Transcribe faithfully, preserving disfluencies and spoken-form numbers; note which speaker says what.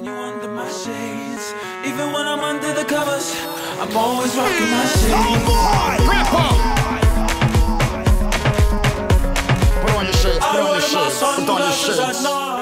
Speaker 1: you under my shades. Even when I'm under the covers, I'm always rocking my shades.
Speaker 2: Oh boy! Grandpa! Put on your shades, put on your shades, put on your shades.